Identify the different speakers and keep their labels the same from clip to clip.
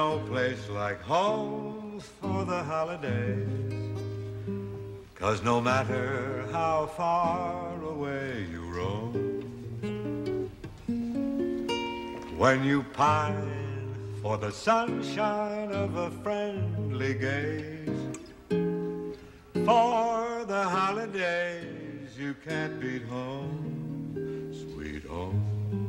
Speaker 1: no place like home for the holidays. 'Cause no matter how far away you roam, when you pine for the sunshine of a friendly gaze, for the holidays you can't beat home, sweet home.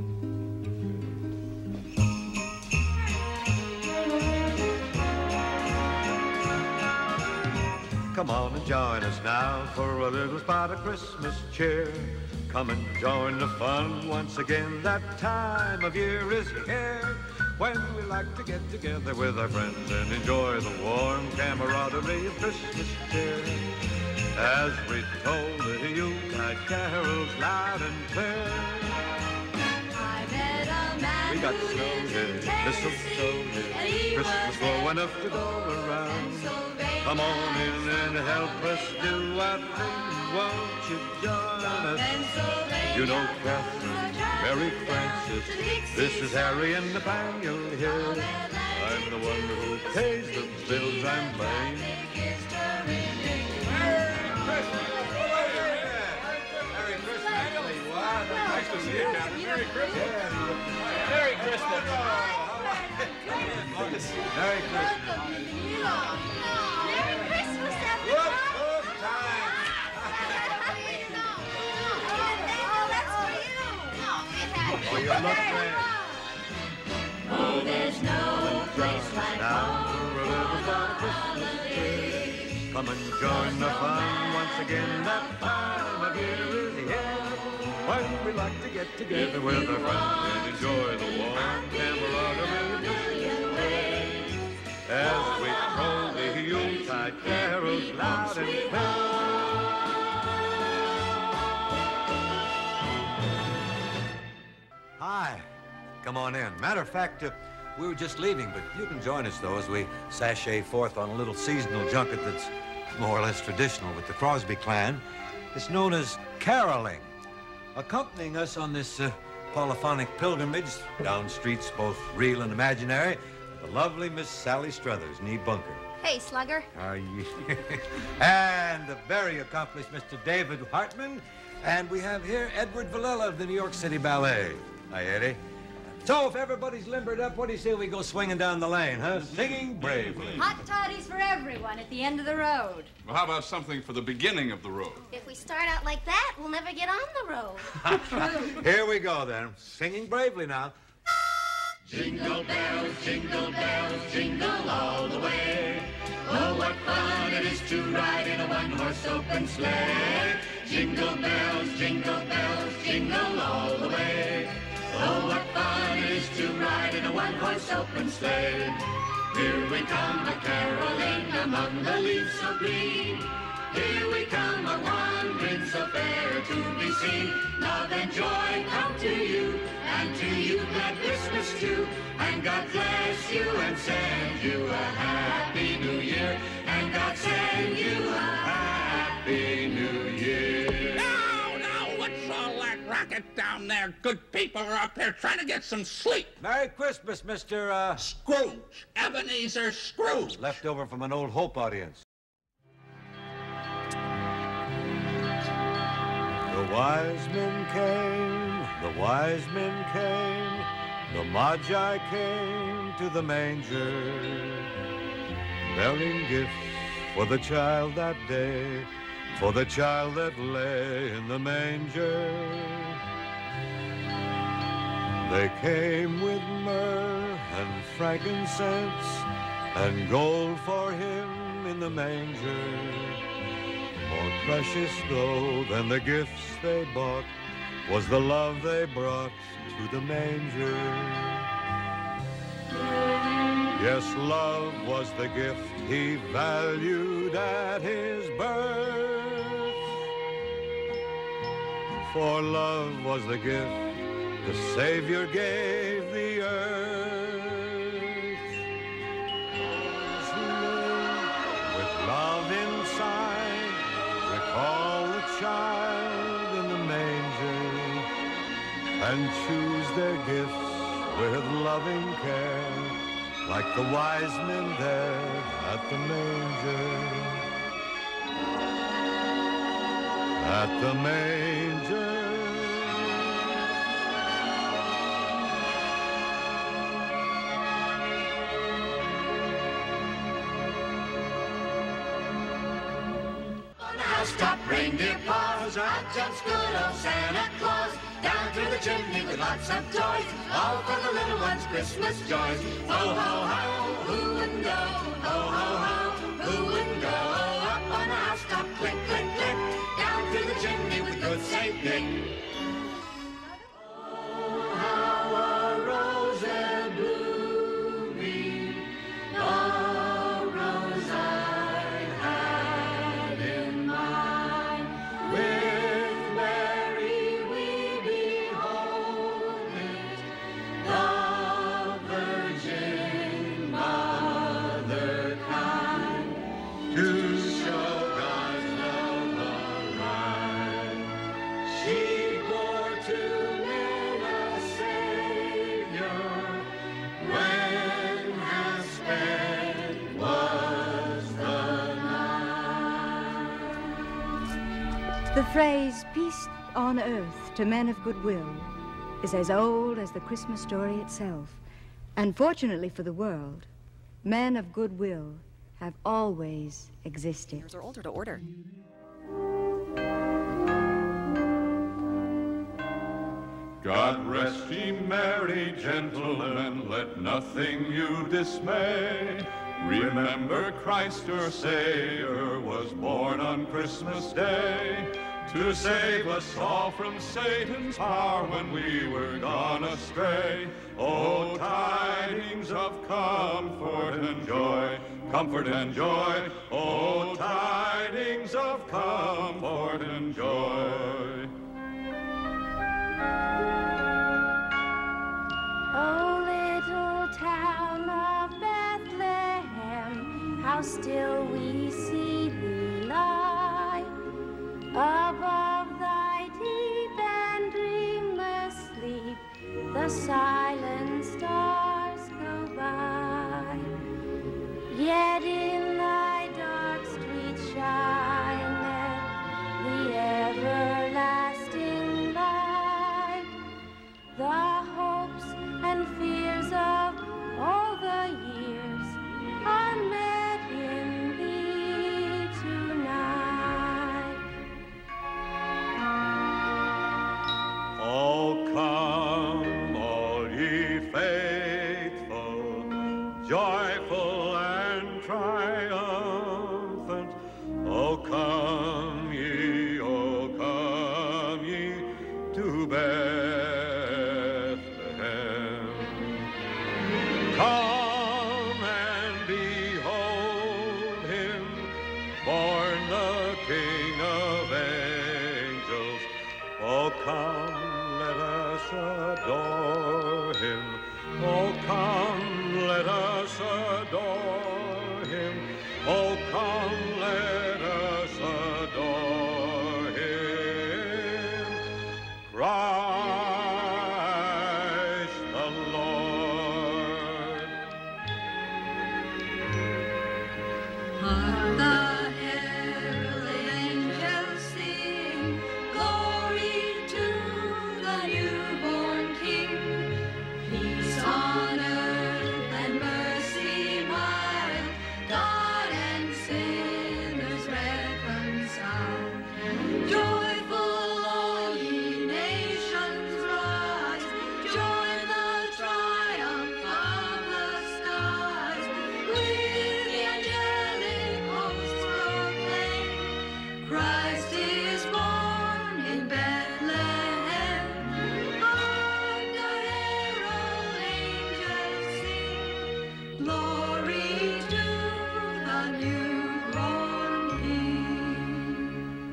Speaker 1: Come on and join us now for a little spot of Christmas cheer. Come and join the fun once again. That time of year is here when we like to get together with our friends and enjoy the warm camaraderie of Christmas cheer. As we told the Yuletide carols loud and clear.
Speaker 2: I met a man
Speaker 1: we got
Speaker 2: who
Speaker 1: snow
Speaker 2: lives
Speaker 1: here,
Speaker 2: in
Speaker 1: mistletoe
Speaker 2: Tennessee, and
Speaker 1: here,
Speaker 2: he
Speaker 1: Christmas
Speaker 2: was
Speaker 1: flow enough to
Speaker 2: very
Speaker 1: go
Speaker 2: old
Speaker 1: around.
Speaker 2: and so very
Speaker 1: Come on in
Speaker 2: nice.
Speaker 1: and help us do our thing. Won't you join us? You know Catherine, Mary Frances. This is Harry and Nathaniel here. I'm the one who pays the bills I'm paying.
Speaker 3: Merry Christmas. Nice to see you, Captain. Merry Christmas. Merry Christmas.
Speaker 1: Merry Christmas.
Speaker 2: Merry Christmas, everybody.
Speaker 1: Look, time.
Speaker 2: That's for you.
Speaker 1: Oh, you look great.
Speaker 2: Oh, there's no place like
Speaker 1: Now
Speaker 2: home
Speaker 1: for a little spot of Christmas cheer. Come and join the fun once again. That time of year is here when we like to get together with our friends and enjoy the warm camaraderie of Christmas day. As we troll the Yuletide carols loud and clear. Hi. Come on in. Matter of fact, we were just leaving, but you can join us, though, as we sashay forth on a little seasonal junket that's more or less traditional with the Crosby clan. It's known as caroling. Accompanying us on this polyphonic pilgrimage down streets both real and imaginary, the lovely Miss Sally Struthers, knee bunker.
Speaker 4: Hey, Slugger.
Speaker 1: And the very accomplished Mr. David Hartman. And we have here Edward Villella of the New York City Ballet. Hi, Eddie. So if everybody's limbered up, what do you say we go swinging down the lane, huh? Singing bravely.
Speaker 4: Hot toddies for everyone at the end of the road.
Speaker 3: Well, how about something for the beginning of the road?
Speaker 4: If we start out like that, we'll never get on the road.
Speaker 1: Here we go, then. Singing bravely now.
Speaker 2: Jingle bells, jingle all the way. Oh, what fun it is to ride in a one-horse open sleigh. Jingle bells, jingle all the way. Oh, what fun it is to ride in a one-horse open sleigh. Here we come a-caroling among the leaves so green. Here we come a-wandering so fair to be seen. Love and joy come to you, and to you glad Christmas too. And God bless you and send you a happy new year. And God send you a happy new year.
Speaker 5: Now, what's all that racket down there? Good people are up here trying to get some sleep.
Speaker 1: Merry Christmas, Mr.
Speaker 5: Scrooge, Ebenezer Scrooge.
Speaker 1: Left over from an old Hope audience. The wise men came, the Magi came to the manger, bearing gifts for the child that day, for the child that lay in the manger. They came with myrrh and frankincense and gold for him in the manger. More precious, though, than the gifts they bought was the love they brought to the manger. Yes, love was the gift he valued at his birth. For love was the gift the Savior gave the earth. Those who live with love inside recall the child in the manger and choose their gifts with loving care like the wise men there at the manger. At the manger.
Speaker 2: Housetop reindeer paws, out jumps good old Santa Claus. Down through the chimney with lots of toys, all for the little ones' Christmas joys. Ho, ho, ho, who wouldn't go? Ho, ho, ho, who wouldn't go? Up on the housetop, click, click, click, down through the chimney with good Saint Nick. Oh, how a rose blooming, a rose I had in mind. With Mary we behold it, the Virgin Mother kind, to show God's love aright. She bore to men a Savior, when half spent was the night.
Speaker 6: The phrase, peace on earth to men of goodwill, is as old as the Christmas story itself. And fortunately for the world, men of goodwill have always existed.
Speaker 7: Are older to order.
Speaker 8: God rest ye merry gentlemen, let nothing you dismay. Remember Christ your Savior was born on Christmas Day, to save us all from Satan's power when we were gone astray. Oh, tidings of comfort and joy, comfort and joy. Oh, tidings of comfort and joy.
Speaker 4: Oh, little town of Bethlehem, how still we see thee lie. Above thy deep and dreamless sleep, the silent stars go by. Yet in thy dark streets shineth the everlasting light. The hopes and fears of all the years are met in thee tonight.
Speaker 1: Oh, come, all ye faithful, joyful and triumphant. Oh, come ye to Bethlehem. Come and behold him, born the King of angels. Oh, come, let us adore him. Oh, come, let us adore him. Oh, come, let us adore him. Christ the Lord.
Speaker 2: Hark the herald angels sing, glory to the newborn King. Peace on earth and mercy mild, God and sinners reconciled. Joyful all ye nations rise, join the triumph of the skies. With the angelic hosts proclaim, Christ is born in Bethlehem. Hark the herald angels sing, glory to the newborn King.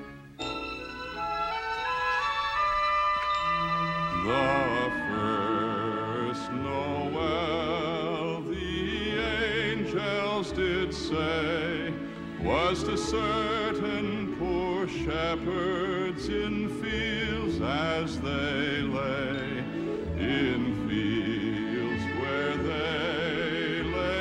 Speaker 8: The first Noel, the angels did say, was to certain poor shepherds in fields as they lay, in fields where they lay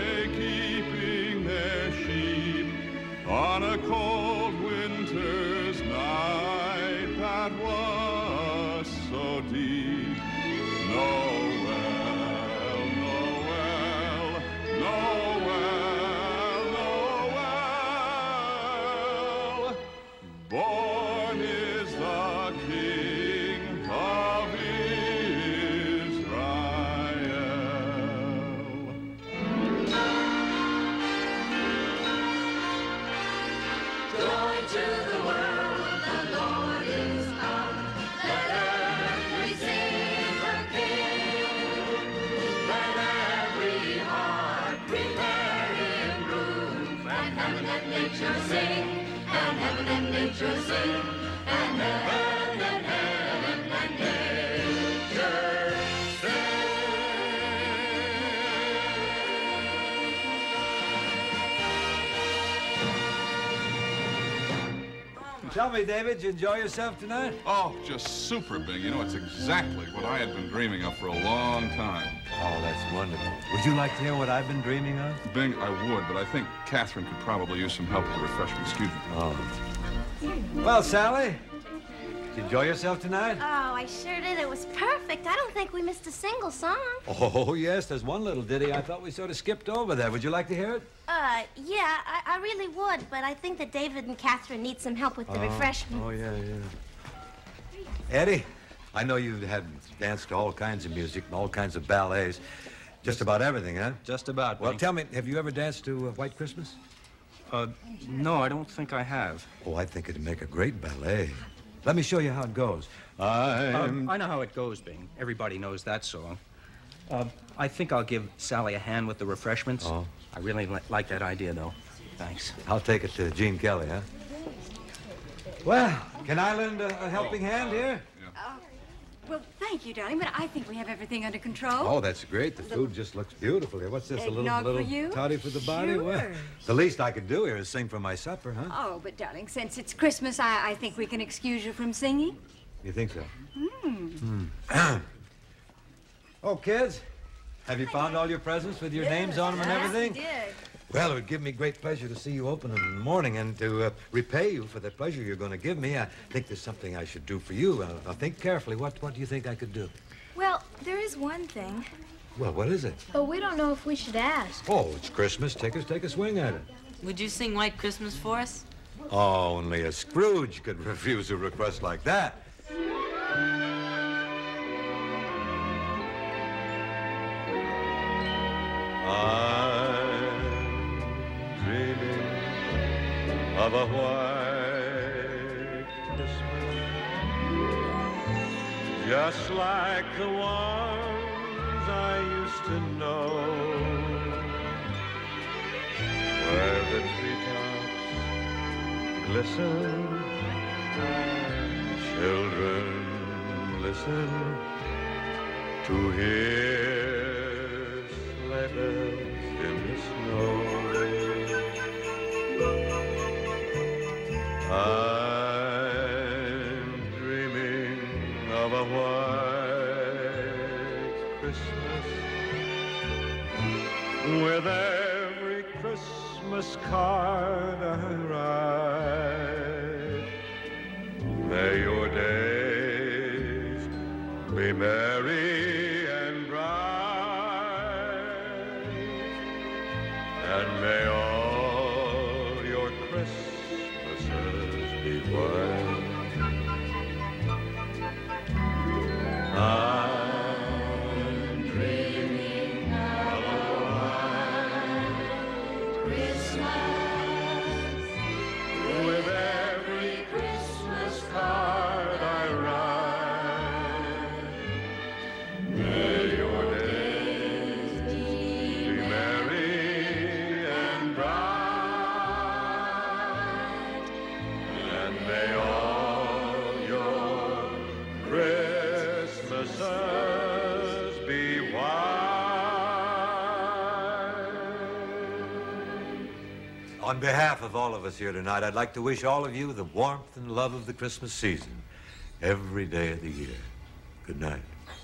Speaker 2: to the world the Lord is come. Let earth receive her King. Let every heart prepare him room. And heaven and nature sing, and heaven and nature sing, and heaven and nature sing.
Speaker 7: Tell me, David, did you enjoy yourself tonight?
Speaker 8: Oh, just super, Bing. You know, it's exactly what I had been dreaming of for a long time.
Speaker 7: Oh, that's wonderful. Would you like to hear what I've been dreaming of?
Speaker 8: Bing, I would, but I think Catherine could probably use some help with the refreshment. Excuse me.
Speaker 7: Oh. Well, Sally, did you enjoy yourself tonight?
Speaker 4: Oh, I sure did. It was perfect. I don't think we missed a single song.
Speaker 7: Oh, yes, there's one little ditty I thought we sort of skipped over there. Would you like to hear it?
Speaker 4: Yeah, I really would, but I think that David and Catherine need some help with the refreshments.
Speaker 7: Oh, yeah. Eddie, I know you had danced to all kinds of music and all kinds of ballets. Just about everything, huh?
Speaker 9: Just about.
Speaker 7: Well, tell me, have you ever danced to White Christmas?
Speaker 9: No, I don't think I have.
Speaker 7: Oh, I think it'd make a great ballet. Let me show you how it goes.
Speaker 9: I know how it goes, Bing. Everybody knows that song. I think I'll give Sally a hand with the refreshments.
Speaker 7: Oh.
Speaker 9: I really like that idea, though. Thanks.
Speaker 7: I'll take it to Gene Kelly, huh? Well, can I lend a helping hand here?
Speaker 6: Well, thank you, darling, but I think we have everything under control.
Speaker 7: Oh, that's great. The food just looks beautiful here. What's this, a
Speaker 6: Eggnog
Speaker 7: little
Speaker 6: for you?
Speaker 7: toddy for the body?
Speaker 6: Sure.
Speaker 7: Well, the least I could do here is sing for my supper, huh?
Speaker 6: Oh, but darling, since it's Christmas, I think we can excuse you from singing.
Speaker 7: You think so? Oh, kids, have you found all your presents with your names on them and everything?
Speaker 6: Yes, we did.
Speaker 7: Well, it would give me great pleasure to see you open them in the morning and to repay you for the pleasure you're going to give me. I think there's something I should do for you. I'll think carefully. What do you think I could do?
Speaker 10: Well, there is one thing.
Speaker 7: Well, what is it?
Speaker 10: But we don't know if we should ask.
Speaker 7: Oh, it's Christmas. Take a swing at it.
Speaker 11: Would you sing White Christmas for us?
Speaker 7: Oh, only a Scrooge could refuse a request like that.
Speaker 1: I'm dreaming of a white Christmas, just like the ones I used to know, where the treetops glisten, children listen to hear sleigh bells in the snow. I'm dreaming of a white Christmas, with every Christmas card I write. May your days be merry and bright, and may all your Christmases be white. I'm dreaming of a white Christmas, with every Christmas card I write. May your days be merry and bright, and may all your Christmases be white.
Speaker 7: On behalf of all of us here tonight, I'd like to wish all of you the warmth and love of the Christmas season every day of the year. Good night.